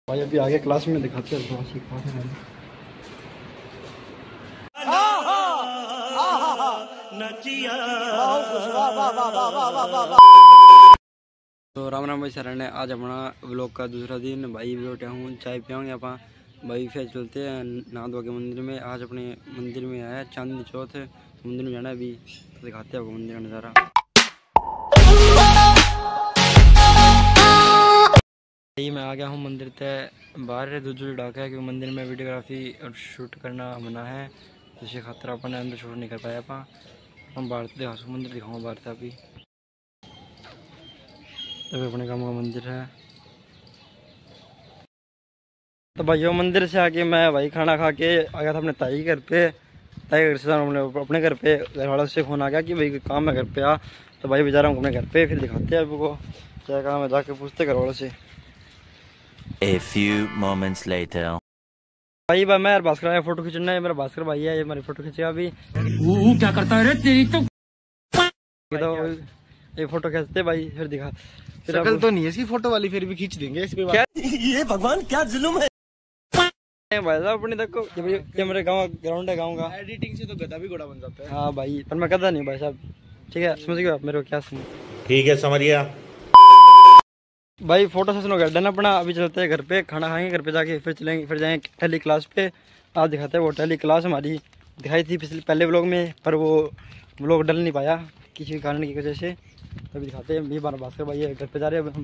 भाई अभी आगे क्लास में दिखाते हैं तो राम राम भाई सर ने आज अपना व्लॉग का दूसरा दिन भाई बैठा हूँ चाय पियाँगे आप भाई फिर चलते हैं नहा धो के मंदिर में। आज अपने मंदिर में आया चांदनी चौथ मंदिर में जाना है अभी तो दिखाते हैं आपको मंदिर का नज़ारा। मैं आ गया हूँ मंदिर तय बाहर दूसरी डाका है क्योंकि मंदिर में वीडियोग्राफी और शूट करना मना है तो इसी खातर अपन अंदर शूट नहीं कर पाया हम बाहर दिखा मंदिर दिखाऊंगा बाहर था अभी तभी अपने गाँव का मंदिर है। तो भाई वो मंदिर से आके मैं भाई खाना खा के आ गया था अपने ताई घर पे। ताई घर से अपने घर पे घर वालों से फ़ोन आ गया कि भाई काम है घर पे आ। तो भाई बेचारा हूँ अपने घर पे फिर दिखाते हैं आपको क्या काम है जाके पूछते घर वालों से। A few moments later. भाई मैं भास्कर आया फोटो खींचना है मेरा भास्कर भाई है ये मेरी फोटो खींचेगा अभी। क्या करता है रे तेरी तो ये फोटो खींचते भाई फिर दिखा शक्ल तो नहीं है इसकी फोटो वाली फिर भी खींच देंगे इस पे क्या ये भगवान क्या जुल्म है भाई साहब अपने देखो ये मेरे गाँव ग्राउंड है गाँव का। एडिटिंग से तो गधा भी घोड़ा बन जाता है। हाँ भाई पर मैं गधा नहीं भाई साहब ठीक है समझ गए आप मेरे को क्या समझ। ठीक है समझ गया भाई फोटो सेशन हो गया डन अपना। अभी चलते हैं घर पे खाना खाएंगे घर पे जाके फिर चलेंगे फिर जाएंगे टैली क्लास पे। आज दिखाते हैं वो टैली क्लास हमारी दिखाई थी पिछले पहले व्लॉग में पर वो व्लॉग डल नहीं पाया किसी कारण की वजह से। तभी दिखाते हैं भी भास्कर भाई घर पे जा रहे हैं अब हम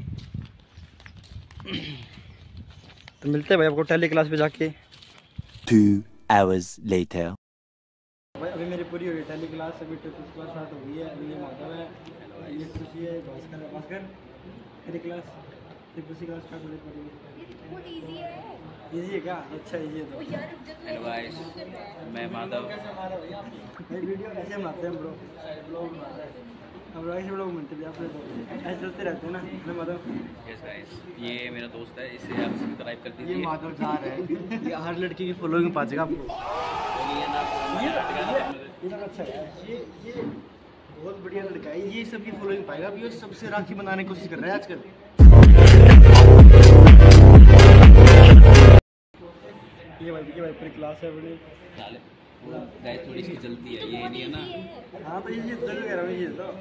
तो मिलते हैं भाई आपको टैली क्लास पे जाके। 2 hours later. भाई अभी मेरी पूरी हो गई टैली क्लास अभी ट्रिपल क्लास स्टार्ट हो गई है। अभी ये माधव है ये खुशी है भास्कर मेरी class triple C class start होने पर बहुत इजी है क्या? अच्छा इजी है तो हेलो गाइस मैं माधव भाई वीडियो ऐसे बनाते हैं ब्रो ब्लॉग बनाते हैं हम लोग ऐसे ब्लॉग बनते हैं अपने तो ऐसे चलते रहते हैं ना माधव। यस गाइस ये मेरा दोस्त है इसे आप सब्सक्राइब कर दीजिए। ये माधव जार है ये हर लड़की की फॉलोइंग पा जाएगा आपको। ये अच्छा है ये बहुत बढ़िया लड़का है ये सबकी फॉलोइंग पाएगा अभी और सबसे राखी बनाने की कोशिश कर रहा है आजकल। ये भाई पूरी क्लास है बड़ी गाइस थोड़ी सी जल्दी है ये नहीं है ना। हाँ तो ये जगह कह रहा हूँ ये तो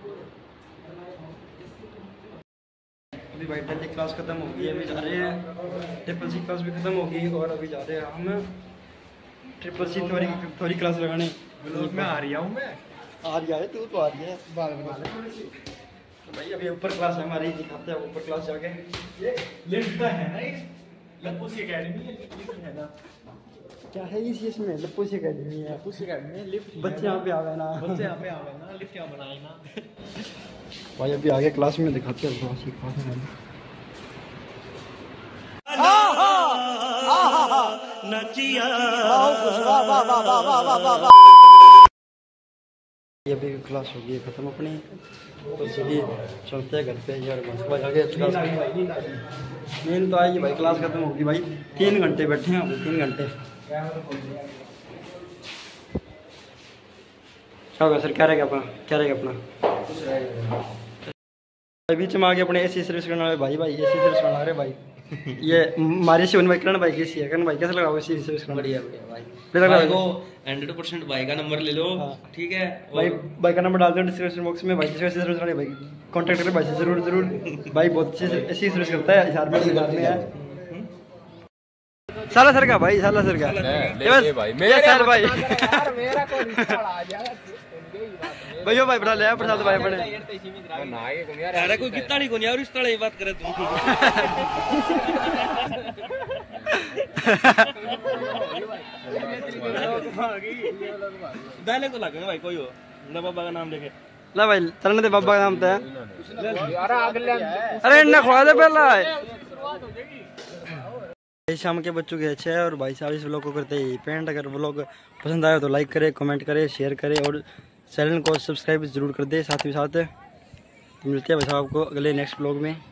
अभी भाई टैली क्लास खत्म हो गई अभी जा रहे हैं ट्रिपल सी क्लास भी खत्म हो गई और अभी जा रहे हैं हम ट्रिपल सी थोड़ी क्लास लगाने। मैं आ रही हूँ मैं आ रही है तू तो आ रही है बाल बना ले तो भाई अभी ऊपर क्लास है हमारी दिखाते हैं ऊपर क्लास जाके। ये लिफ्ट का है ना लप्पू सी एकेडमी है ना क्या है इस इसमें लप्पू सी एकेडमी है लप्पू सी एकेडमी है लिफ्ट बच्चे यहाँ पे आवे ना बच्चे यहाँ पे आवे ना लिफ्ट यहाँ बनाए ना। भाई अभी आगे क्लास में दिखाते हैं क्लास की क्लास है ये भी क्लास हो गई खत्म अपनी तो सभी चलते हैं घर पे यार भाई आगे मेन तो आई भाई क्लास खत्म होगी भाई 3 घंटे बैठे हैं 3 घंटे क्या होगा सर क्या रहेगा अपना बीच में आगे अपने एसी सर्विस करने वाले भाई एसी सर्विस बना रहे भाई ये हमारे शिवन भाई करण भाई कैसी है करण भाई कैसा लगा एसी सर्विस करना? बढ़िया भाई को 100% भाई का नंबर ले लो ठीक है भाई का नंबर डाल दो डिस्क्रिप्शन बॉक्स में भाई सर्विस करने भाई कांटेक्ट करें भाई से जरूर भाई बहुत अच्छी एसी सर्विस करता है हिसार में है साला सर का भाई साला सर का ये भाई मेरा सर भाई भैया भाई बड़ा ले प्रसाद भाई बड़े अरे कोई कितना नहीं कोनी और इस तरह बात करे तू डाले को लगे भाई कोई हो ना बाबा का नाम लेके ला भाई चलने दे बाबा का नाम तो है अरे इन्ना खुआ दे पहला शाम के बच्चों के अच्छे है और भाई साहब इस व्लॉग को करते ही पेंट। अगर व्लॉग पसंद आए तो लाइक करे कमेंट करे शेयर करे और चैनल को सब्सक्राइब जरूर कर दे साथ ही साथ। तो मिलते हैं भाई साहब आपको अगले नेक्स्ट व्लॉग में।